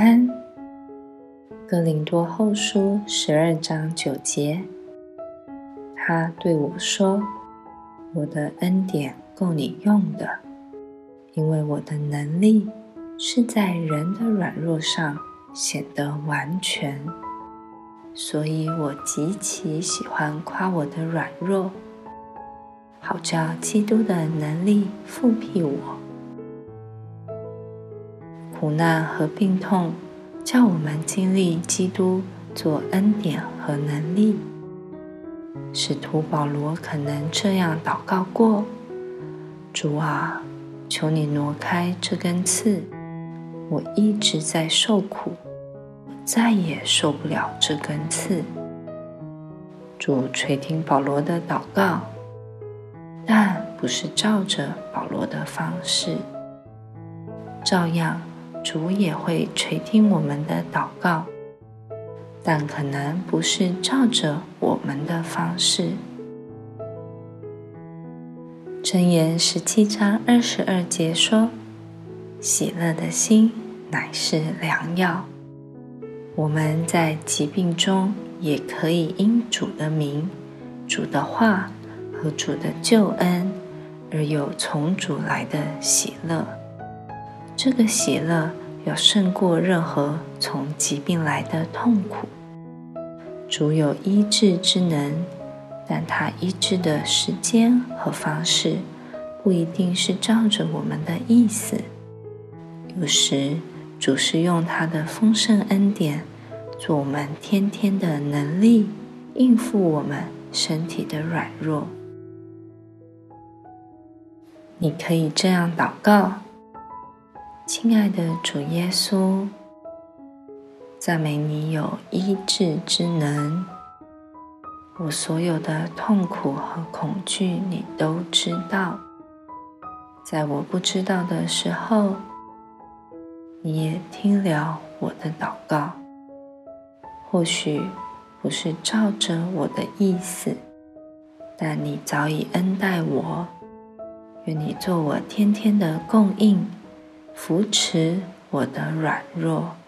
安。哥林多后书12章9节，他对我说：我的恩典够你用的，因为我的能力是在人的软弱上显得完全。所以我极其喜欢夸我的软弱，好叫基督的能力复辟我。苦难和病痛叫我们经历基督做恩典和能力。使徒保罗可能这样祷告过：主啊，求你挪开这根刺，我一直在受苦，我再也受不了这根刺。主垂听保罗的祷告，但不是照着保罗的方式，照样主也会垂听我们的祷告，但可能不是照着我们的方式。箴言17章22节说：喜乐的心乃是良药。我们在疾病中也可以因主的名、主的话和主的救恩而有从主来的喜乐。这个喜乐要胜过任何从疾病来的痛苦。主有医治之能，但他医治的时间和方式不一定是照着我们的意思。有时主是用他的丰盛恩典做我们天天的能力，应付我们身体的软弱。你可以这样祷告：亲爱的主耶稣，赞美你有医治之能，我所有的痛苦和恐惧你都知道。在我不知道的时候，你也听了我的祷告。或许不是照着我的意思，但你早已恩待我。愿你做我天天的供应，扶持我的软弱。